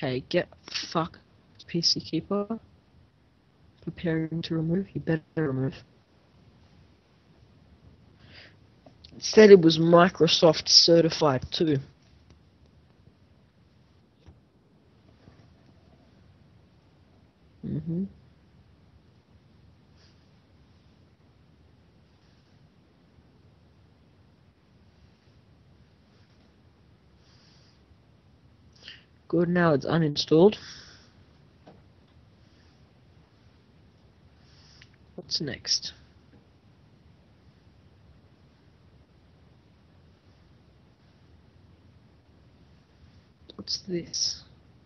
Okay, get fucked, PC Keeper. Preparing to remove. You better remove. It said it was Microsoft certified too. Mhm. Good, now it's uninstalled. What's next? What's this?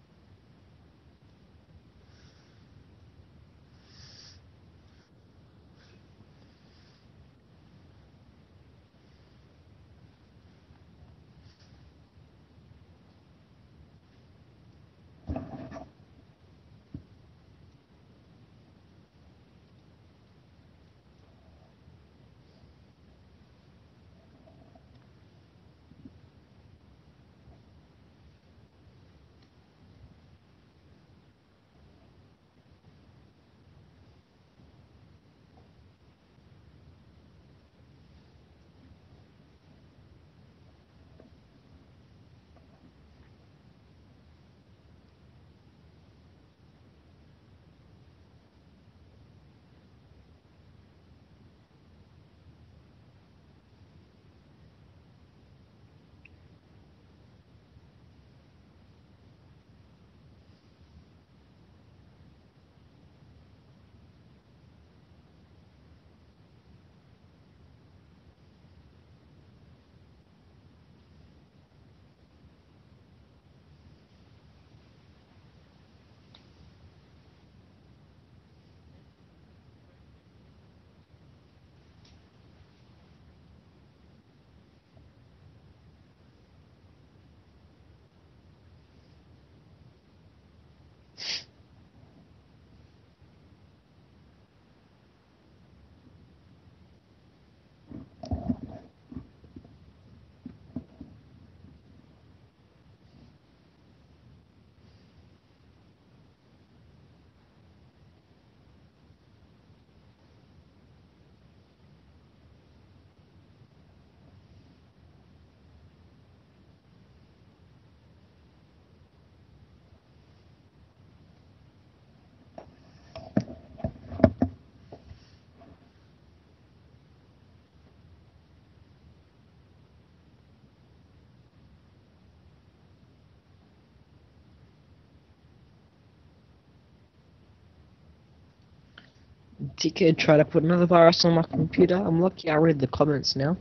Dickhead try to put another virus on my computer. I'm lucky I read the comments now.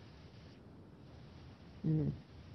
Mm.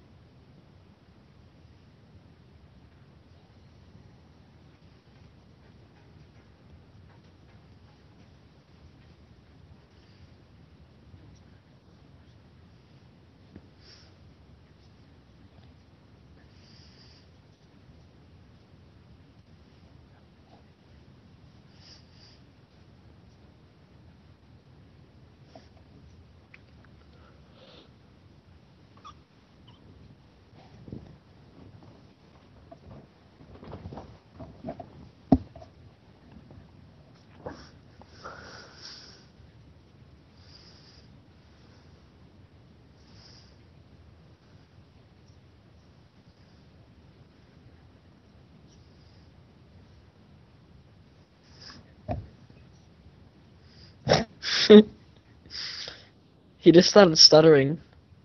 He just started stuttering.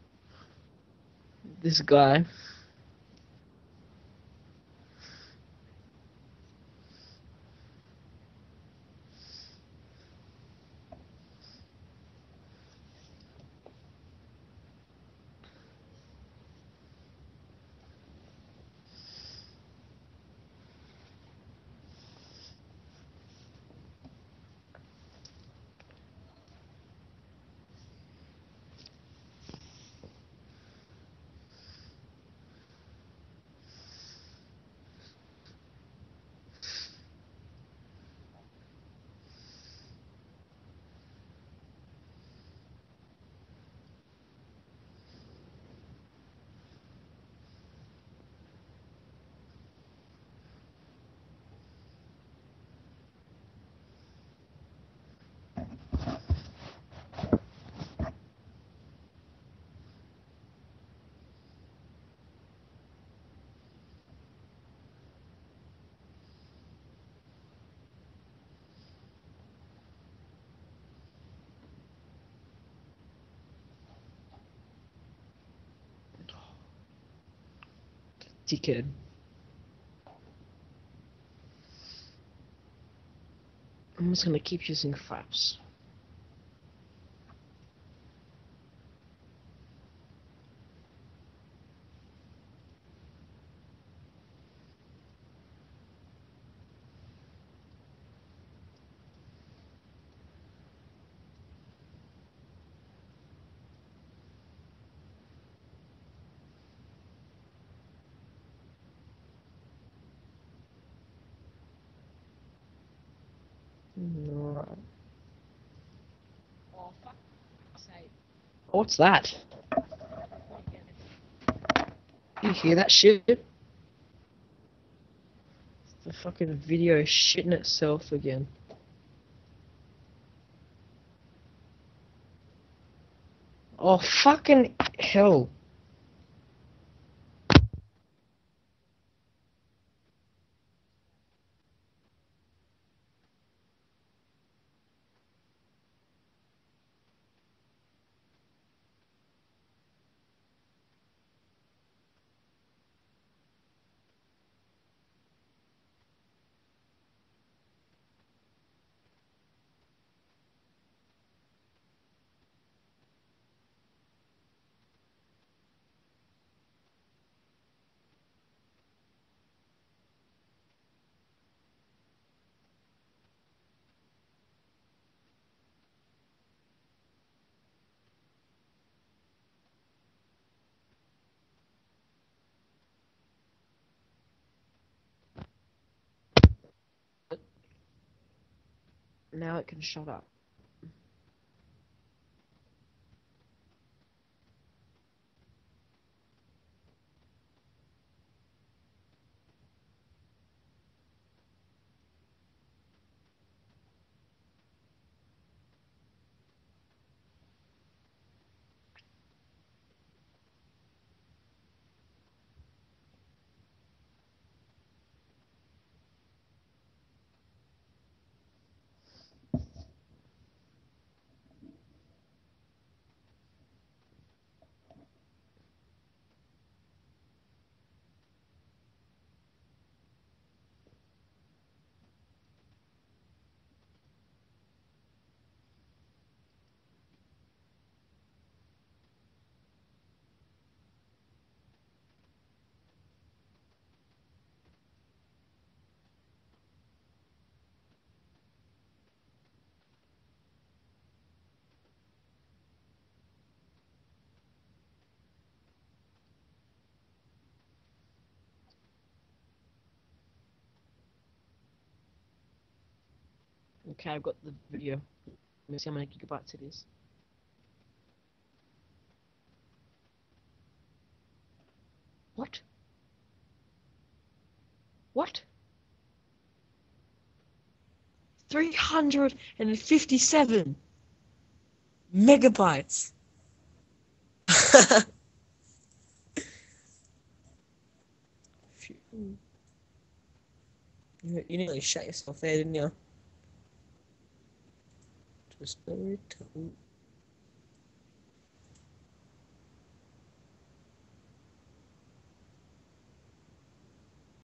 This guy. Dickhead. I'm just gonna keep using flaps. Alright. Oh, fuck sake. What's that? You hear that shit? It's the fucking video shitting itself again. Oh, fucking hell. Now it can shut up. Okay, I've got the video. Let me see how many gigabytes it is. What? What? 357 megabytes. You nearly shut yourself there, didn't you? Just